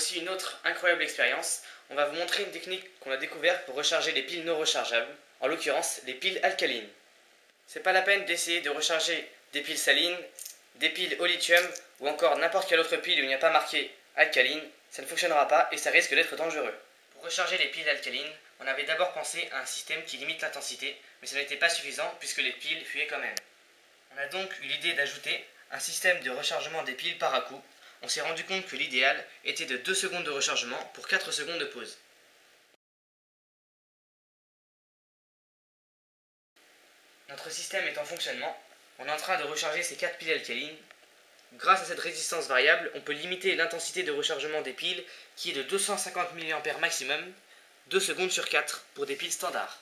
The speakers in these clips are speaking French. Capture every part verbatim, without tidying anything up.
voici une autre incroyable expérience. On va vous montrer une technique qu'on a découverte pour recharger les piles non rechargeables, en l'occurrence les piles alcalines. C'est pas la peine d'essayer de recharger des piles salines, des piles au lithium ou encore n'importe quelle autre pile où il n'y a pas marqué alcaline, ça ne fonctionnera pas et ça risque d'être dangereux. Pour recharger les piles alcalines, on avait d'abord pensé à un système qui limite l'intensité, mais ça n'était pas suffisant puisque les piles fuyaient quand même. On a donc eu l'idée d'ajouter un système de rechargement des piles par à-coup. On s'est rendu compte que l'idéal était de deux secondes de rechargement pour quatre secondes de pause. Notre système est en fonctionnement, on est en train de recharger ces quatre piles alcalines. Grâce à cette résistance variable, on peut limiter l'intensité de rechargement des piles qui est de deux cent cinquante milliampères maximum, deux secondes sur quatre pour des piles standards.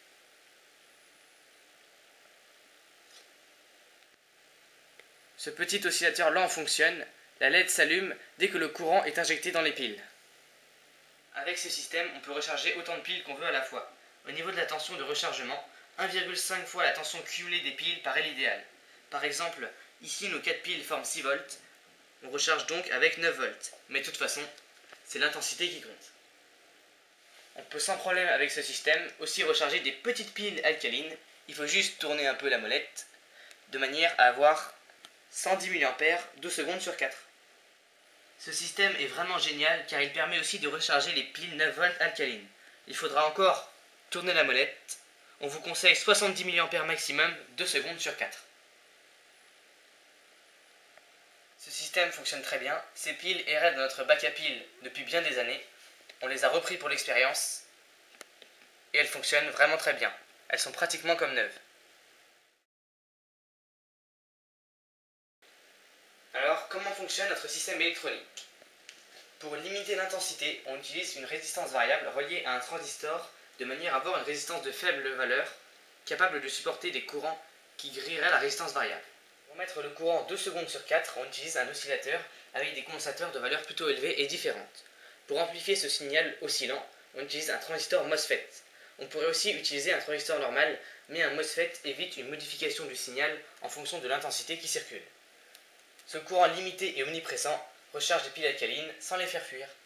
Ce petit oscillateur lent fonctionne, la L E D s'allume dès que le courant est injecté dans les piles. Avec ce système, on peut recharger autant de piles qu'on veut à la fois. Au niveau de la tension de rechargement, un virgule cinq fois la tension cumulée des piles paraît l'idéal. Par exemple, ici nos quatre piles forment six volts, on recharge donc avec neuf volts. Mais de toute façon, c'est l'intensité qui compte. On peut sans problème avec ce système aussi recharger des petites piles alcalines. Il faut juste tourner un peu la molette, de manière à avoir cent dix milliampères deux secondes sur quatre. Ce système est vraiment génial car il permet aussi de recharger les piles neuf volts alcalines. Il faudra encore tourner la molette. On vous conseille soixante-dix milliampères maximum deux secondes sur quatre. Ce système fonctionne très bien. Ces piles erraient dans notre bac à piles depuis bien des années. On les a repris pour l'expérience et elles fonctionnent vraiment très bien. Elles sont pratiquement comme neuves. Alors, comment fonctionne notre système électronique? Pour limiter l'intensité, on utilise une résistance variable reliée à un transistor de manière à avoir une résistance de faible valeur capable de supporter des courants qui grilleraient la résistance variable. Pour mettre le courant deux secondes sur quatre, on utilise un oscillateur avec des condensateurs de valeurs plutôt élevées et différentes. Pour amplifier ce signal oscillant, on utilise un transistor MOSFET. On pourrait aussi utiliser un transistor normal, mais un MOSFET évite une modification du signal en fonction de l'intensité qui circule. Ce courant limité et omniprésent recharge les piles alcalines sans les faire fuir.